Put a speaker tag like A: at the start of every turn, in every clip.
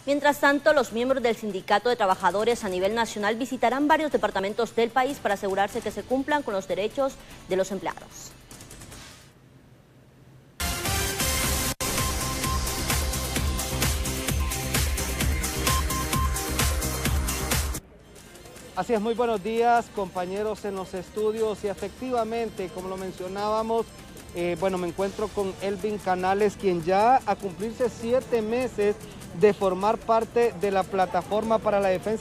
A: Mientras tanto, los miembros del Sindicato de Trabajadores a nivel nacional visitarán varios departamentos del país para asegurarse que se cumplan con los derechos de los empleados.
B: Así es, muy buenos días, compañeros en los estudios, y efectivamente, como lo mencionábamos, me encuentro con Elvin Canales, quien ya a cumplirse 7 meses de formar parte de la plataforma para la defensa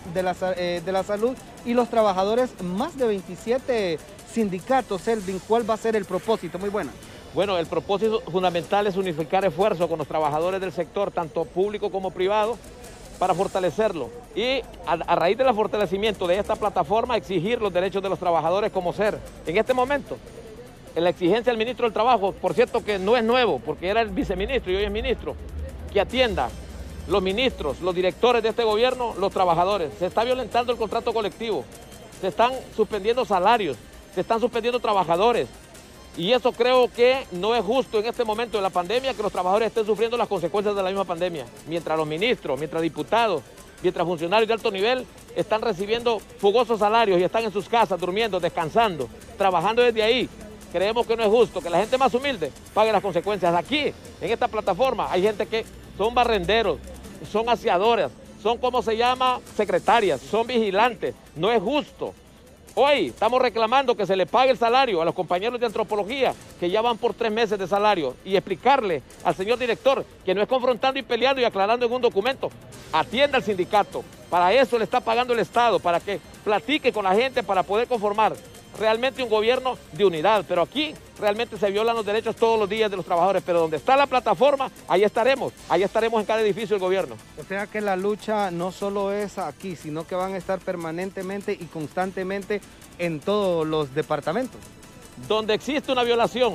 B: de la salud y los trabajadores, más de 27 sindicatos. Elvin, ¿cuál va a ser el propósito? Muy buena.
C: Bueno, el propósito fundamental es unificar esfuerzos con los trabajadores del sector, tanto público como privado, para fortalecerlo y a raíz del fortalecimiento de esta plataforma exigir los derechos de los trabajadores como ser. En este momento, en la exigencia del ministro del Trabajo, por cierto que no es nuevo, porque era el viceministro y hoy es ministro, que atienda los ministros, los directores de este gobierno, los trabajadores. Se está violentando el contrato colectivo, se están suspendiendo salarios, se están suspendiendo trabajadores. Y eso creo que no es justo en este momento de la pandemia que los trabajadores estén sufriendo las consecuencias de la misma pandemia. Mientras los ministros, mientras diputados, mientras funcionarios de alto nivel están recibiendo fugosos salarios y están en sus casas durmiendo, descansando, trabajando desde ahí. Creemos que no es justo que la gente más humilde pague las consecuencias. Aquí, en esta plataforma, hay gente que son barrenderos, son aseadoras, son, ¿cómo se llama?, secretarias, son vigilantes. No es justo. Hoy estamos reclamando que se le pague el salario a los compañeros de antropología que ya van por 3 meses de salario y explicarle al señor director que no es confrontando y peleando y aclarando en un documento. Atienda al sindicato, para eso le está pagando el Estado, para que platique con la gente para poder conformar realmente un gobierno de unidad. Pero aquí realmente se violan los derechos todos los días de los trabajadores, pero donde está la plataforma, ahí estaremos en cada edificio del gobierno.
B: O sea que la lucha no solo es aquí, sino que van a estar permanentemente y constantemente en todos los departamentos.
C: Donde existe una violación,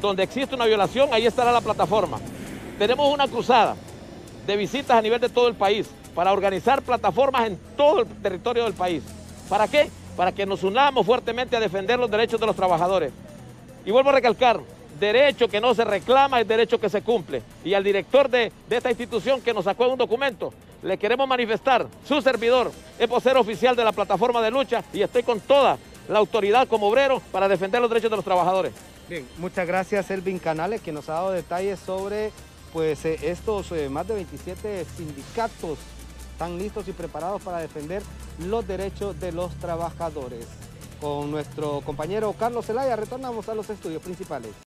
C: ahí estará la plataforma. Tenemos una cruzada de visitas a nivel de todo el país para organizar plataformas en todo el territorio del país. ¿Para qué? Para que nos unamos fuertemente a defender los derechos de los trabajadores. Y vuelvo a recalcar, derecho que no se reclama es derecho que se cumple. Y al director de esta institución que nos sacó un documento, le queremos manifestar, su servidor es vocero oficial de la plataforma de lucha y estoy con toda la autoridad como obrero para defender los derechos de los trabajadores.
B: Bien, muchas gracias Elvin Canales, que nos ha dado detalles sobre estos más de 27 sindicatos están listos y preparados para defender los derechos de los trabajadores. Con nuestro compañero Carlos Zelaya retornamos a los estudios principales.